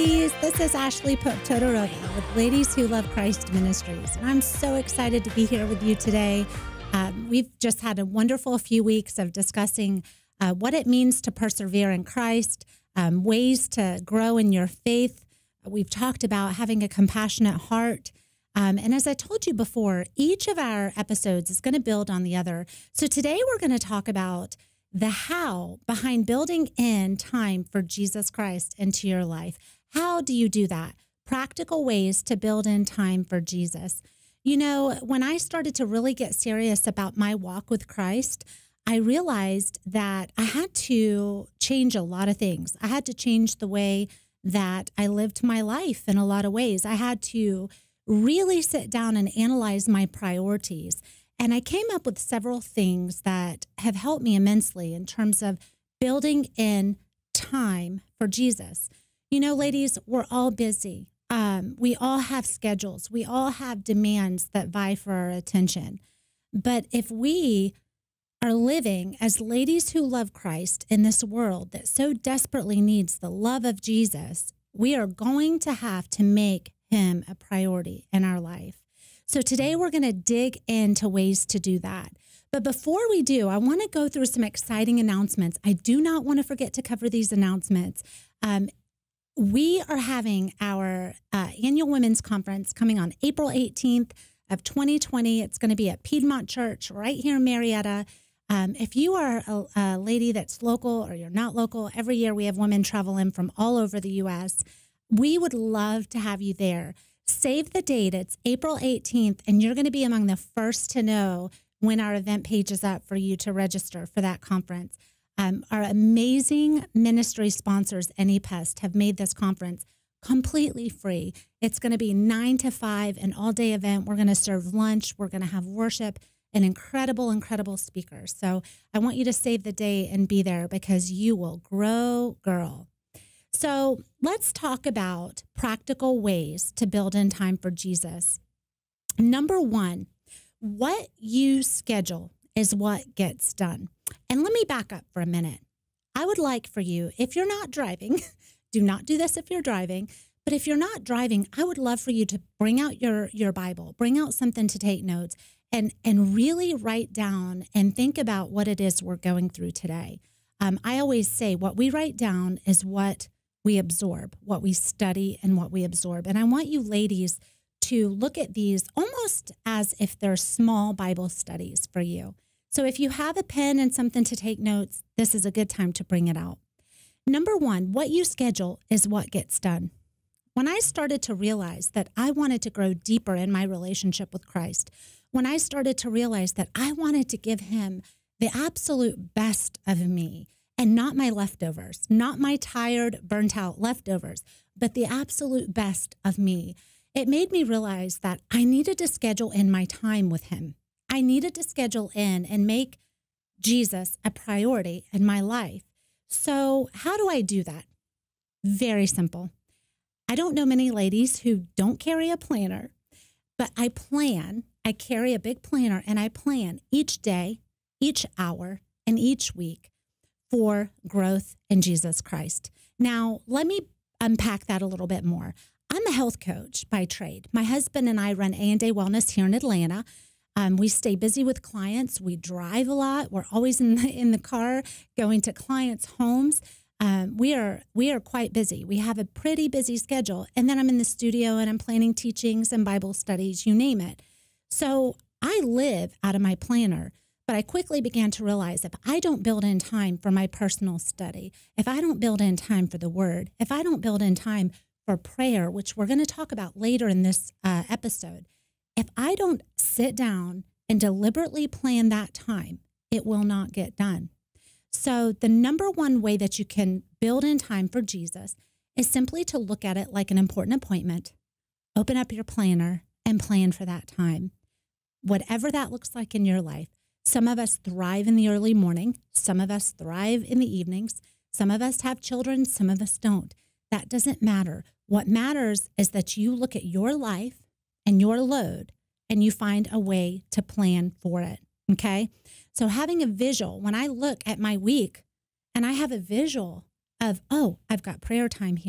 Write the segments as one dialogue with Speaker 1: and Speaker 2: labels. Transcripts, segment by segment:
Speaker 1: ladies. This is Ashley Pope Todoroga with Ladies Who Love Christ Ministries. And I'm so excited to be here with you today. We've just had a wonderful few weeks of discussing what it means to persevere in Christ, ways to grow in your faith. We've talked about having a compassionate heart. And as I told you before, each of our episodes is going to build on the other. So today we're going to talk about the how behind building in time for Jesus Christ into your life. How do you do that? Practical ways to build in time for Jesus. You know, when I started to really get serious about my walk with Christ, I realized that I had to change a lot of things. I had to change the way that I lived my life in a lot of ways. I had to really sit down and analyze my priorities. And I came up with several things that have helped me immensely in terms of building in time for Jesus. You know, ladies, we're all busy. We all have schedules. We all have demands that vie for our attention. But if we are living as ladies who love Christ in this world that so desperately needs the love of Jesus, we are going to have to make him a priority in our life. So today we're going to dig into ways to do that. But before we do, I want to go through some exciting announcements. I do not want to forget to cover these announcements. We are having our annual women's conference coming on April 18th of 2020. It's going to be at Piedmont Church right here in Marietta. If you are a lady that's local or you're not local, every year we have women travel in from all over the U.S. We would love to have you there. Save the date. It's April 18th, and you're going to be among the first to know when our event page is up for you to register for that conference. Our amazing ministry sponsors, AnyPest, have made this conference completely free. It's going to be 9 to 5, an all-day event. We're going to serve lunch. We're going to have worship and incredible speakers. So I want you to save the date and be there because you will grow, girl. So let's talk about practical ways to build in time for Jesus. Number one, what you schedule is what gets done. And let me back up for a minute. I would like for you, if you're not driving, do not do this if you're driving, but if you're not driving, I would love for you to bring out your Bible, bring out something to take notes, and really write down and think about what it is we're going through today. I always say what we write down is what we absorb, what we study and what we absorb. And I want you ladies to look at these almost as if they're small Bible studies for you. So if you have a pen and something to take notes, this is a good time to bring it out. Number one, what you schedule is what gets done. When I started to realize that I wanted to grow deeper in my relationship with Christ, when I started to realize that I wanted to give him the absolute best of me, and not my leftovers, not my tired, burnt out leftovers, but the absolute best of me. It made me realize that I needed to schedule in my time with him. I needed to schedule in and make Jesus a priority in my life. So how do I do that? Very simple. I don't know many ladies who don't carry a planner, but I plan. I carry a big planner and I plan each day, each hour, and each week for growth in Jesus Christ. Now, let me unpack that a little bit more. I'm a health coach by trade. My husband and I run A&A Wellness here in Atlanta. We stay busy with clients. We drive a lot. We're always in the car going to clients' homes. We are quite busy. We have a pretty busy schedule. And then I'm in the studio and I'm planning teachings and Bible studies, you name it. So I live out of my planner. But I quickly began to realize if I don't build in time for my personal study, if I don't build in time for the word, if I don't build in time for prayer, which we're going to talk about later in this episode, if I don't sit down and deliberately plan that time, it will not get done. So the number one way that you can build in time for Jesus is simply to look at it like an important appointment, open up your planner, and plan for that time. Whatever that looks like in your life. Some of us thrive in the early morning. Some of us thrive in the evenings. Some of us have children. Some of us don't. That doesn't matter. What matters is that you look at your life and your load and you find a way to plan for it. Okay? So having a visual, when I look at my week and I have a visual of, oh, I've got prayer time here.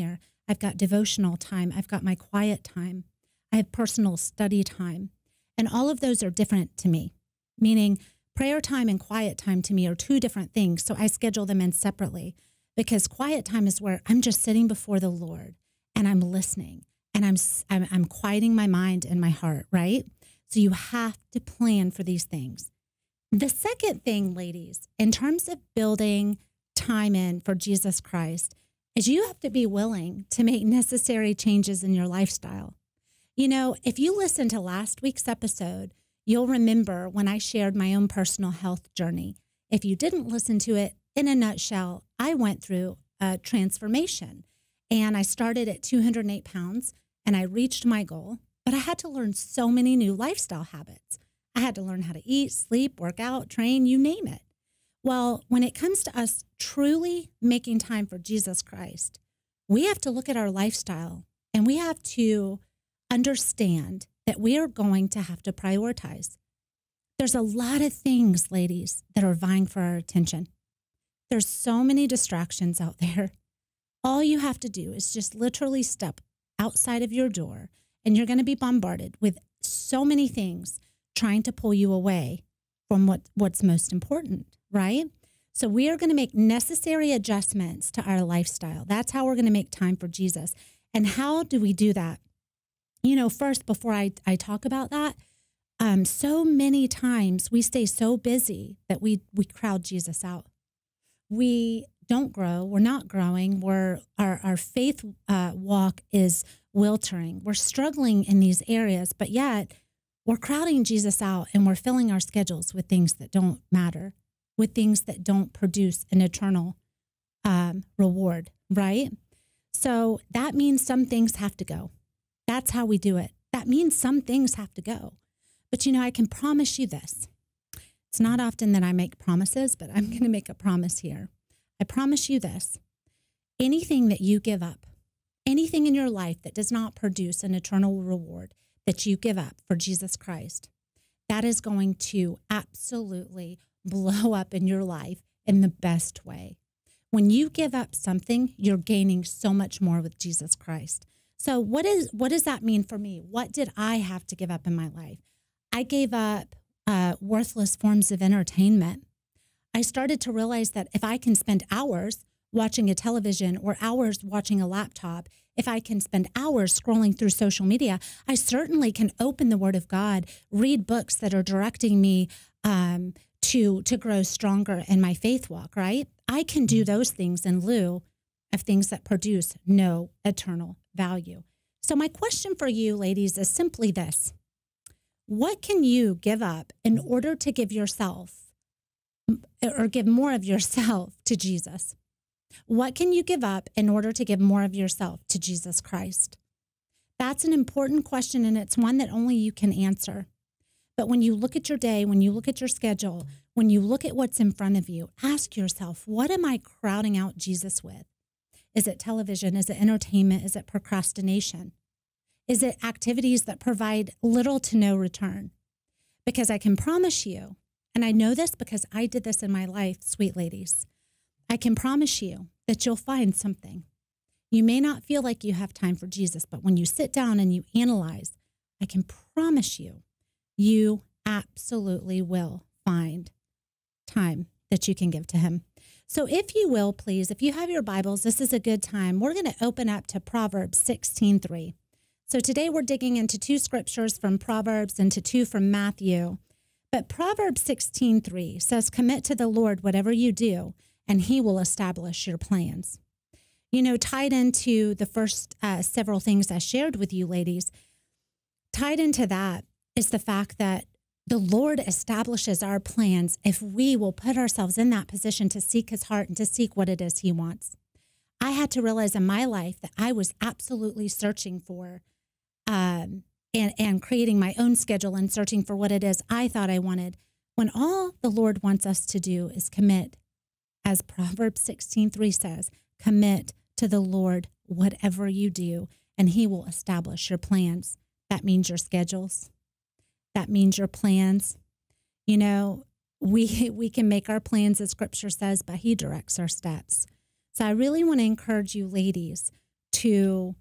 Speaker 1: I've got devotional time. I've got my quiet time. I have personal study time. And all of those are different to me, meaning prayer time and quiet time to me are two different things. So I schedule them in separately because quiet time is where I'm just sitting before the Lord and I'm listening and I'm quieting my mind and my heart, right? So you have to plan for these things. The second thing, ladies, in terms of building time in for Jesus Christ, is you have to be willing to make necessary changes in your lifestyle. You know, if you listen to last week's episode, you'll remember when I shared my own personal health journey. If you didn't listen to it, in a nutshell, I went through a transformation and I started at 208 pounds and I reached my goal, but I had to learn so many new lifestyle habits. I had to learn how to eat, sleep, work out, train, you name it. Well, when it comes to us truly making time for Jesus Christ, we have to look at our lifestyle and we have to understand that we are going to have to prioritize. There's a lot of things, ladies, that are vying for our attention. There's so many distractions out there. All you have to do is just literally step outside of your door and you're going to be bombarded with so many things trying to pull you away from what's most important, right? So we are going to make necessary adjustments to our lifestyle. That's how we're going to make time for Jesus. And how do we do that? You know, first, before I talk about that, so many times we stay so busy that we crowd Jesus out. We don't grow. We're not growing. Our faith walk is wilting. We're struggling in these areas, but yet we're crowding Jesus out and we're filling our schedules with things that don't matter, with things that don't produce an eternal reward, right? So that means some things have to go. That's how we do it. That means some things have to go. But you know, I can promise you this. It's not often that I make promises, but I'm going to make a promise here. I promise you this. Anything that you give up, anything in your life that does not produce an eternal reward that you give up for Jesus Christ, that is going to absolutely blow up in your life in the best way. When you give up something, you're gaining so much more with Jesus Christ. So what does that mean for me? What did I have to give up in my life? I gave up worthless forms of entertainment. I started to realize that if I can spend hours watching a television or hours watching a laptop, if I can spend hours scrolling through social media, I certainly can open the Word of God, read books that are directing me to grow stronger in my faith walk, right? I can do those things in lieu of things that produce no eternal value. So my question for you, ladies, is simply this. What can you give up in order to give yourself or give more of yourself to Jesus? What can you give up in order to give more of yourself to Jesus Christ? That's an important question, and it's one that only you can answer. But when you look at your day, when you look at your schedule, when you look at what's in front of you, ask yourself, what am I crowding out Jesus with? Is it television? Is it entertainment? Is it procrastination? Is it activities that provide little to no return? Because I can promise you, and I know this because I did this in my life, sweet ladies, I can promise you that you'll find something. You may not feel like you have time for Jesus, but when you sit down and you analyze, I can promise you, you absolutely will find time that you can give to him. So if you will, please, if you have your Bibles, this is a good time. We're going to open up to Proverbs 16:3. So today we're digging into 2 scriptures from Proverbs and 2 from Matthew. But Proverbs 16:3 says, commit to the Lord whatever you do, and he will establish your plans. You know, tied into the first several things I shared with you, ladies, tied into that is the fact that the Lord establishes our plans if we will put ourselves in that position to seek his heart and to seek what it is he wants. I had to realize in my life that I was absolutely searching for and creating my own schedule and searching for what it is I thought I wanted, when all the Lord wants us to do is commit. As Proverbs 16:3 says, commit to the Lord whatever you do, and he will establish your plans. That means your schedules. That means your plans. You know, we can make our plans, as scripture says, but he directs our steps. So I really want to encourage you, ladies, to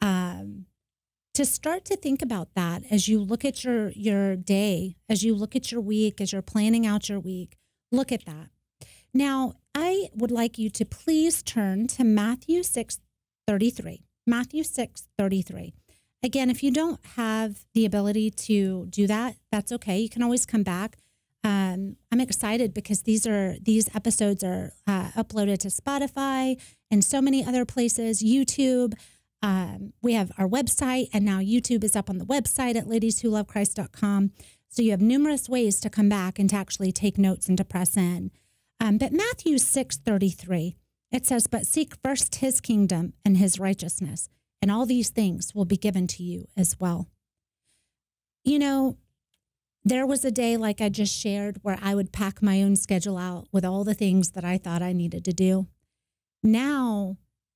Speaker 1: start to think about that as you look at your day, as you look at your week, as you're planning out your week. Look at that. Now, I would like you to please turn to Matthew 6:33. Matthew 6:33. Again, if you don't have the ability to do that, that's okay. You can always come back. I'm excited because these episodes are uploaded to Spotify and so many other places, YouTube. We have our website, and now YouTube is up on the website at ladieswholovechrist.com. So you have numerous ways to come back and to actually take notes and to press in. But Matthew 6:33, it says, "But seek first his kingdom and his righteousness, and all these things will be given to you as well." You know, there was a day, like I just shared, where I would pack my own schedule out with all the things that I thought I needed to do. Now,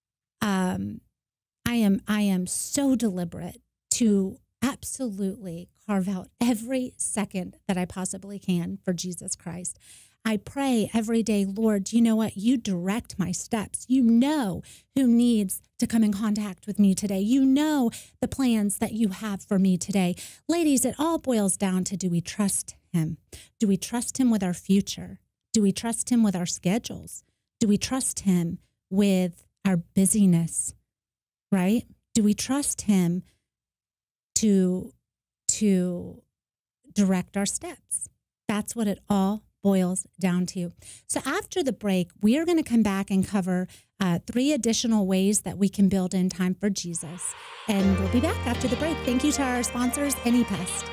Speaker 1: I am so deliberate to absolutely carve out every second that I possibly can for Jesus Christ. I pray every day, Lord, you know what? You direct my steps. You know who needs to come in contact with me today. You know the plans that you have for me today. Ladies, it all boils down to, do we trust him? Do we trust him with our future? Do we trust him with our schedules? Do we trust him with our busyness, right? Do we trust him to direct our steps? That's what it all boils down to. So after the break, we are going to come back and cover 3 additional ways that we can build in time for Jesus. And we'll be back after the break. Thank you to our sponsors, AnyPest.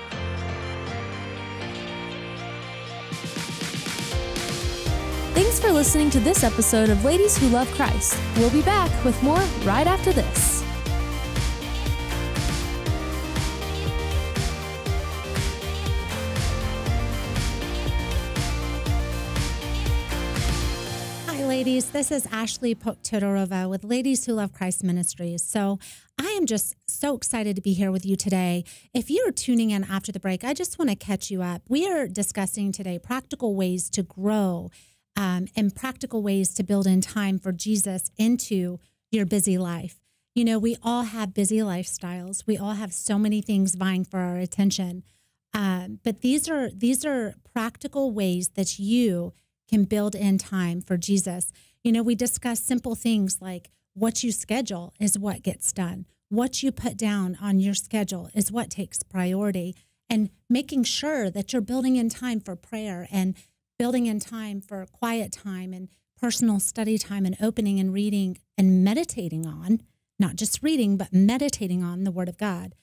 Speaker 2: Thanks for listening to this episode of Ladies Who Love Christ. We'll be back with more right after this.
Speaker 1: Ladies, this is Ashley Todorova with Ladies Who Love Christ Ministries. So I am just so excited to be here with you today. If you're tuning in after the break, I just want to catch you up. We are discussing today practical ways to grow and practical ways to build in time for Jesus into your busy life. You know, we all have busy lifestyles. We all have so many things vying for our attention. But these are practical ways that you can build in time for Jesus. You know, we discuss simple things like what you schedule is what gets done. What you put down on your schedule is what takes priority. And making sure that you're building in time for prayer and building in time for quiet time and personal study time and opening and reading and meditating on, not just reading, but meditating on the Word of God.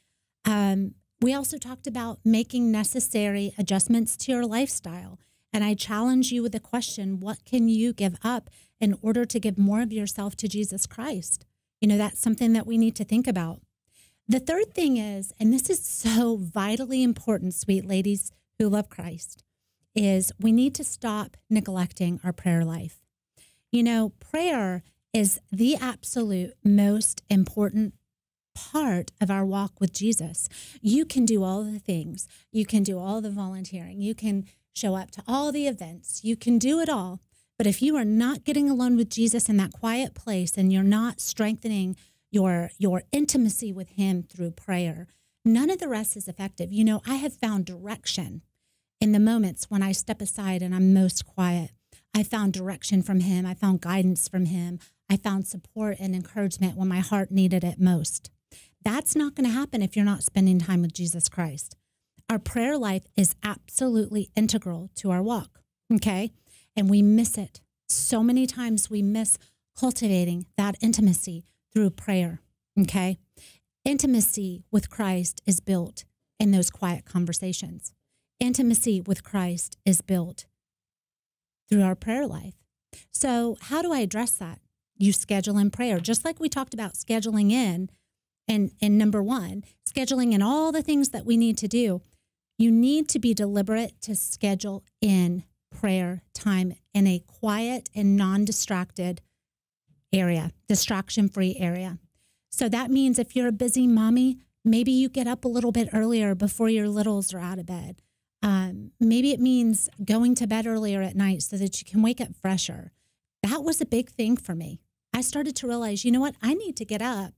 Speaker 1: We also talked about making necessary adjustments to your lifestyle. And I challenge you with the question, what can you give up in order to give more of yourself to Jesus Christ? You know, that's something that we need to think about. The third thing is, and this is so vitally important, sweet ladies who love Christ, is we need to stop neglecting our prayer life. You know, prayer is the absolute most important part of our walk with Jesus. You can do all the things. You can do all the volunteering. You can show up to all the events. You can do it all. But if you are not getting alone with Jesus in that quiet place and you're not strengthening your intimacy with him through prayer, none of the rest is effective. You know, I have found direction in the moments when I step aside and I'm most quiet. I found direction from him. I found guidance from him. I found support and encouragement when my heart needed it most. That's not going to happen if you're not spending time with Jesus Christ. Our prayer life is absolutely integral to our walk, okay? And we miss it. So many times we miss cultivating that intimacy through prayer, okay? Intimacy with Christ is built in those quiet conversations. Intimacy with Christ is built through our prayer life. So how do I address that? You schedule in prayer, just like we talked about scheduling in, and number 1, scheduling in all the things that we need to do. You need to be deliberate to schedule in prayer time in a quiet and non-distracted area, distraction-free area. So that means if you're a busy mommy, maybe you get up a little bit earlier before your littles are out of bed. Maybe it means going to bed earlier at night so that you can wake up fresher. That was a big thing for me. I started to realize, you know what? I need to get up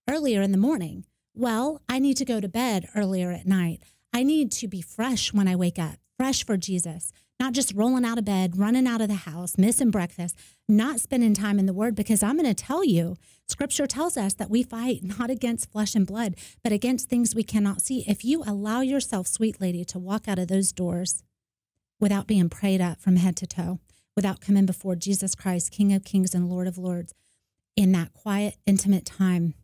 Speaker 1: earlier in the morning. Well, I need to go to bed earlier at night. I need to be fresh when I wake up, fresh for Jesus, not just rolling out of bed, running out of the house, missing breakfast, not spending time in the Word, because I'm going to tell you, Scripture tells us that we fight not against flesh and blood, but against things we cannot see. If you allow yourself, sweet lady, to walk out of those doors without being prayed up from head to toe, without coming before Jesus Christ, King of Kings and Lord of Lords, in that quiet, intimate time,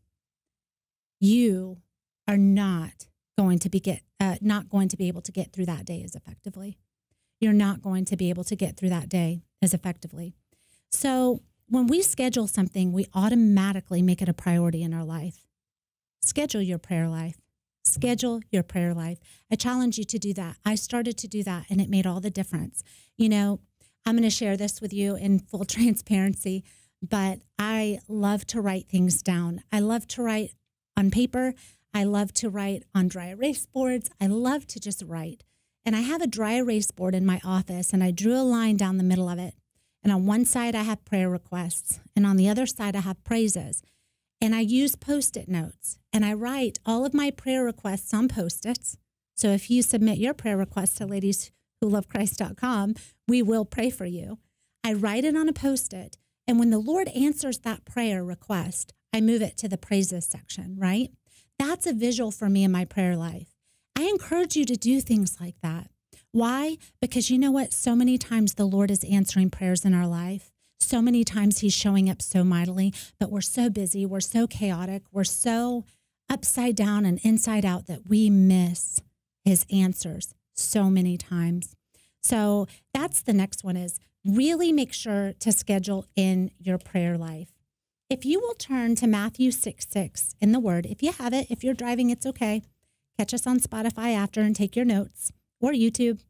Speaker 1: you are not going to be able to get through that day as effectively. You're not going to be able to get through that day as effectively. So when we schedule something, we automatically make it a priority in our life. Schedule your prayer life. Schedule your prayer life. I challenge you to do that. I started to do that, and it made all the difference. You know, I'm going to share this with you in full transparency, but I love to write things down. I love to write on paper. I love to write on dry erase boards. I love to just write. And I have a dry erase board in my office, and I drew a line down the middle of it. And on one side, I have prayer requests, and on the other side, I have praises. And I use Post-it notes, and I write all of my prayer requests on Post-its. So if you submit your prayer requests to ladieswholovechrist.com, we will pray for you. I write it on a Post-it, and when the Lord answers that prayer request, I move it to the praises section, right? That's a visual for me in my prayer life. I encourage you to do things like that. Why? Because you know what? So many times the Lord is answering prayers in our life. So many times he's showing up so mightily, but we're so busy, we're so chaotic, we're so upside down and inside out that we miss his answers so many times. So that's the next one, is really make sure to schedule in your prayer life. If you will turn to Matthew 6:6 in the Word, if you have it, if you're driving, it's okay. Catch us on Spotify after and take your notes, or YouTube.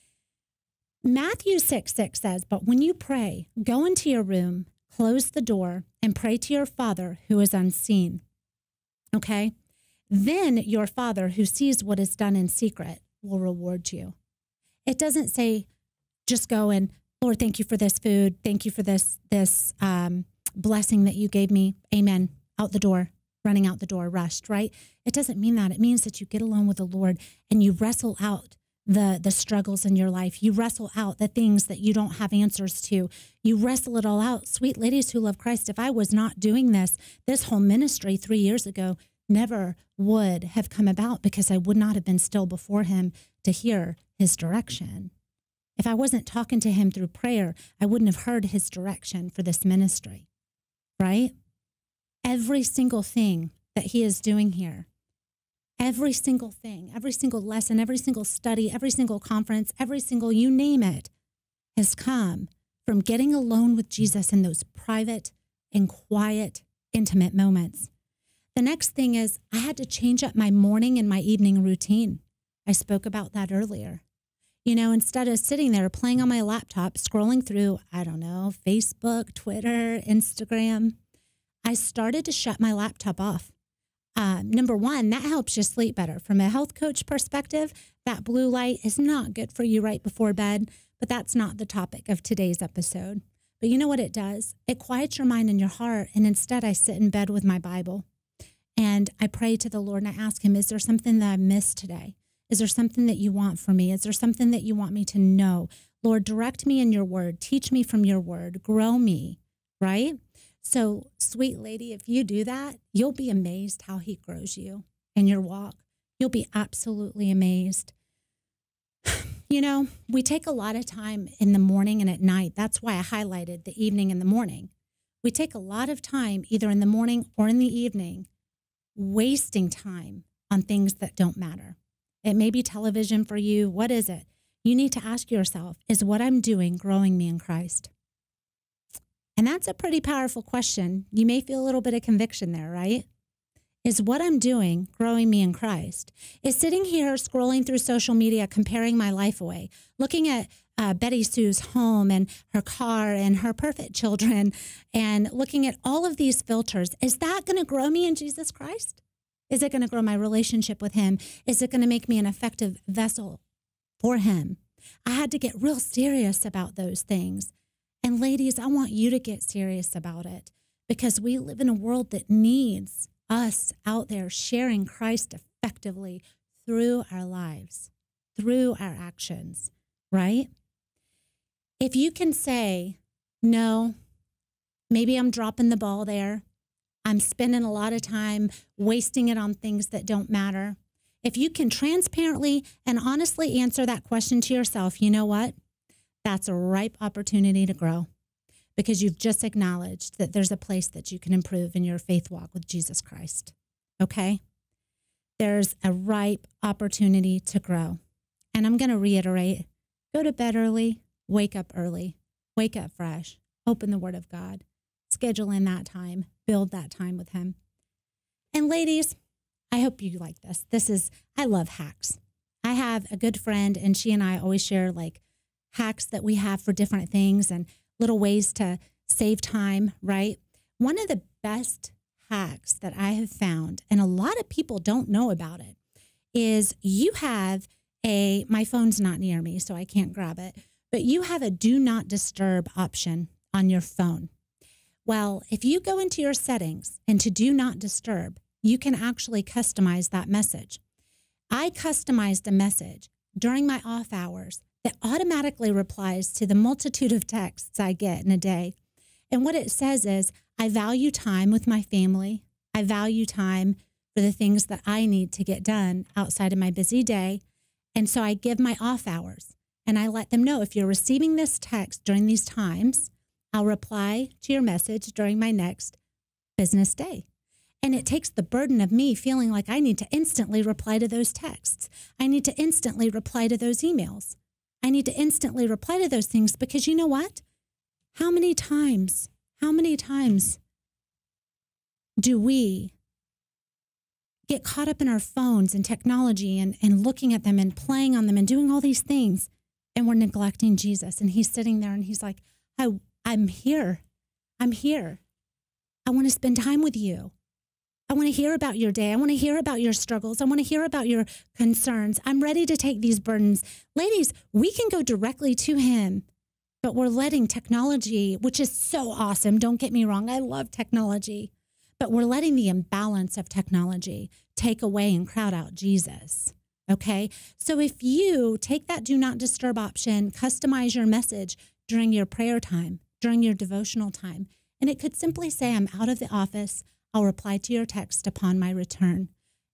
Speaker 1: Matthew 6:6 says, "But when you pray, go into your room, close the door, and pray to your Father who is unseen." Okay? Then your Father who sees what is done in secret will reward you. It doesn't say, just go and, Lord, thank you for this food. Thank you for this blessing that you gave me. Amen. Out the door, running out the door, rushed, right? It doesn't mean that. It means that you get alone with the Lord and you wrestle out the struggles in your life. You wrestle out the things that you don't have answers to. You wrestle it all out. Sweet ladies who love Christ, if I was not doing this whole ministry 3 years ago never would have come about, because I would not have been still before him to hear his direction. If I wasn't talking to him through prayer, I wouldn't have heard his direction for this ministry, right? Every single thing that he is doing here, every single thing, every single lesson, every single study, every single conference, every single, you name it, has come from getting alone with Jesus in those private and quiet, intimate moments. The next thing is I had to change up my morning and my evening routine. I spoke about that earlier. You know, instead of sitting there playing on my laptop, scrolling through, I don't know, Facebook, Twitter, Instagram, I started to shut my laptop off. Number one, that helps you sleep better. From a health coach perspective, that blue light is not good for you right before bed, but that's not the topic of today's episode. But you know what it does? It quiets your mind and your heart. And instead, I sit in bed with my Bible and I pray to the Lord and I ask him, is there something that I missed today? Is there something that you want from me? Is there something that you want me to know? Lord, direct me in your word. Teach me from your word. Grow me, right? So, sweet lady, if you do that, you'll be amazed how he grows you in your walk. You'll be absolutely amazed. You know, we take a lot of time in the morning and at night. That's why I highlighted the evening and the morning. We take a lot of time either in the morning or in the evening, wasting time on things that don't matter. It may be television for you. What is it? You need to ask yourself, is what I'm doing growing me in Christ? And that's a pretty powerful question. You may feel a little bit of conviction there, right? Is what I'm doing growing me in Christ? Is sitting here scrolling through social media, comparing my life away, looking at Betty Sue's home and her car and her perfect children and looking at all of these filters, is that going to grow me in Jesus Christ? Is it going to grow my relationship with him? Is it going to make me an effective vessel for him? I had to get real serious about those things. And ladies, I want you to get serious about it, because we live in a world that needs us out there sharing Christ effectively through our lives, through our actions, right? If you can say, no, maybe I'm dropping the ball there. I'm spending a lot of time wasting it on things that don't matter. If you can transparently and honestly answer that question to yourself, you know what? That's a ripe opportunity to grow, because you've just acknowledged that there's a place that you can improve in your faith walk with Jesus Christ, okay? There's a ripe opportunity to grow. And I'm going to reiterate, go to bed early, wake up fresh, open the Word of God, schedule in that time, build that time with Him. And ladies, I hope you like this. I love hacks. I have a good friend, and she and I always share like hacks that we have for different things and little ways to save time, right? One of the best hacks that I have found, and a lot of people don't know about it, is you have my phone's not near me, so I can't grab it, but you have a do not disturb option on your phone. Well, if you go into your settings and to do not disturb, you can actually customize that message. I customized a message during my off hours that automatically replies to the multitude of texts I get in a day. And what it says is, I value time with my family. I value time for the things that I need to get done outside of my busy day. And so I give my off hours and I let them know, if you're receiving this text during these times, I'll reply to your message during my next business day. And it takes the burden of me feeling like I need to instantly reply to those texts. I need to instantly reply to those emails. I need to instantly reply to those things, because you know what? How many times do we get caught up in our phones and technology and looking at them and playing on them and doing all these things, and we're neglecting Jesus? And He's sitting there and He's like, I'm here. I want to spend time with you. I want to hear about your day. I want to hear about your struggles. I want to hear about your concerns. I'm ready to take these burdens. Ladies, we can go directly to Him, but we're letting technology, which is so awesome, don't get me wrong, I love technology, but we're letting the imbalance of technology take away and crowd out Jesus, okay? So if you take that do not disturb option, customize your message during your prayer time, during your devotional time, and it could simply say, I'm out of the office, I'll reply to your text upon my return.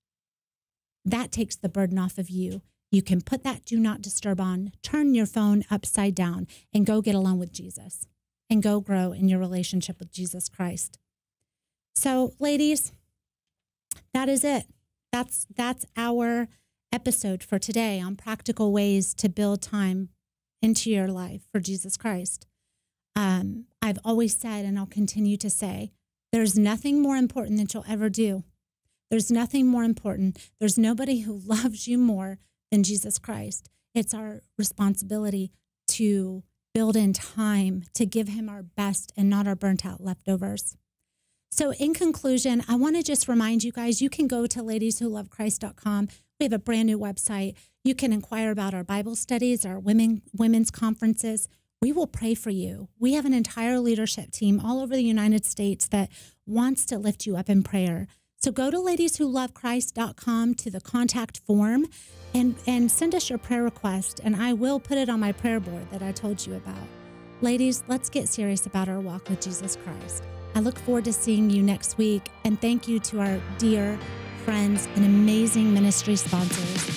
Speaker 1: That takes the burden off of you. You can put that do not disturb on, turn your phone upside down, and go get alone with Jesus and go grow in your relationship with Jesus Christ. So, ladies, that is it. That's our episode for today on practical ways to build time into your life for Jesus Christ. I've always said, and I'll continue to say, there's nothing more important that you'll ever do. There's nothing more important. There's nobody who loves you more than Jesus Christ. It's our responsibility to build in time to give Him our best and not our burnt out leftovers. So in conclusion, I want to just remind you guys, you can go to ladieswholovechrist.com. We have a brand new website. You can inquire about our Bible studies, our women's conferences. We will pray for you. We have an entire leadership team all over the United States that wants to lift you up in prayer. So go to ladieswholovechrist.com to the contact form and send us your prayer request, and I will put it on my prayer board that I told you about. Ladies, let's get serious about our walk with Jesus Christ. I look forward to seeing you next week, and thank you to our dear friends and amazing ministry sponsors